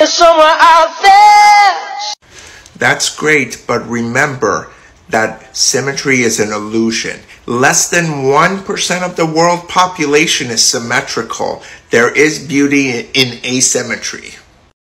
is somewhere out there. That's great, but remember that symmetry is an illusion. Less than 1% of the world population is symmetrical. There is beauty in asymmetry.